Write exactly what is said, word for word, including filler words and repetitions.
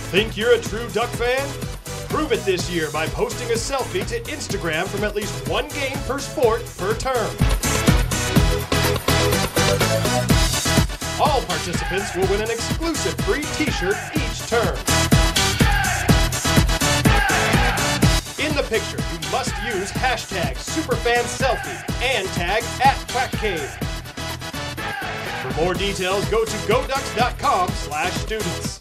Think you're a true Duck fan? Prove it this year by posting a selfie to Instagram from at least one game per sport per term. All participants will win an exclusive free t-shirt each term. In the picture, you must use hashtag SuperFanSelfie and tag at QuackCave. For more details, go to goducks dot com slash students.